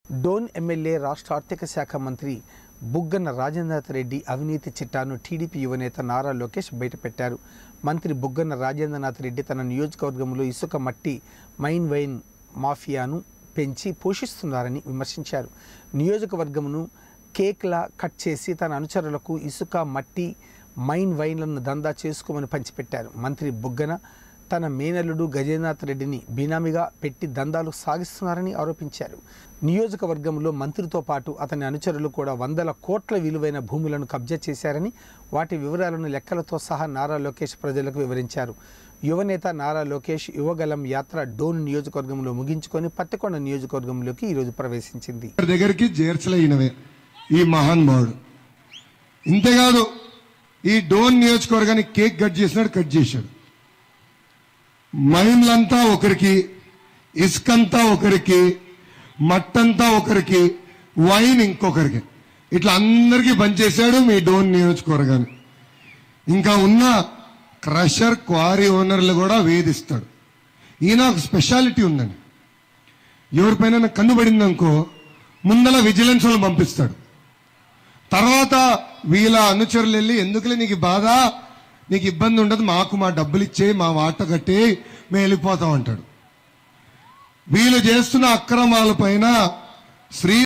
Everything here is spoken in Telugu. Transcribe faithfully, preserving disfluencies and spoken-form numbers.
డోన్ ఎమ్మెల్యే రాష్ట్ర ఆర్థిక శాఖ మంత్రి బుగ్గన రాజేంద్రనాథ్ రెడ్డి అవినీతి చిట్టాను టీడీపీ యువనేత నారా లోకేష్ బయటపెట్టారు. మంత్రి బుగ్గన రాజేంద్రనాథ్ రెడ్డి తన నియోజకవర్గంలో ఇసుక మట్టి మైన్ వైన్ మాఫియాను పెంచి పోషిస్తున్నారని విమర్శించారు. నియోజకవర్గమును కేక్లా కట్ చేసి తన అనుచరులకు ఇసుక మట్టి మైన్ వైన్లను దందా చేసుకోమని పంచిపెట్టారు. మంత్రి బుగ్గన తన మేనల్లుడు గజేంద్రనాథ్ రెడ్డిని బినామీగా పెట్టి దందాలు సాగిస్తున్నారని ఆరోపించారు. నియోజకవర్గంలో మంత్రితో పాటు అతని అనుచరులు కూడా వందల కోట్ల విలువైన భూములను కబ్జా చేశారని, వాటి వివరాలను లెక్కలతో సహా నారా లోకేష్ ప్రజలకు వివరించారు. యువనేత నారా లోకేష్ యువగలం యాత్ర డోన్ నియోజకవర్గంలో ముగించుకొని పత్తికొండ నియోజకవర్గంలోకి ఈరోజు ప్రవేశించింది. దగ్గరికి చేర్చలేనవే ఈ మహానుభావుడు. ఇంతేకాదు, ఈ డోన్ నియోజకవర్గాన్ని కేక్ కట్ చేసినాడు, కట్ చేశాడు. మైన్లంతా ఒకరికి, ఇసుకంతా ఒకరికి, మట్టంతా ఒకరికి, వైన్ ఇంకొకరికి, ఇట్లా అందరికీ పనిచేశాడు మీ డోన్ నియోజకవర్గాన్ని. ఇంకా ఉన్న క్రషర్ క్వారీ ఓనర్లు కూడా వేధిస్తాడు. ఈయన ఒక స్పెషాలిటీ ఉందండి, ఎవరిపైన కన్నుబడింది అనుకో ముందల విజిలెన్స్ వాళ్ళు పంపిస్తాడు. తర్వాత వీళ్ళ అనుచరులు వెళ్ళి ఎందుకులే నీకు బాధ, నీకు ఇబ్బంది ఉండదు, మాకు మా డబ్బులు ఇచ్చే మా వాట కట్టి మేము వెళ్ళిపోతాం అంటాడు. వీళ్ళు చేస్తున్న అక్రమాల పైన శ్రీ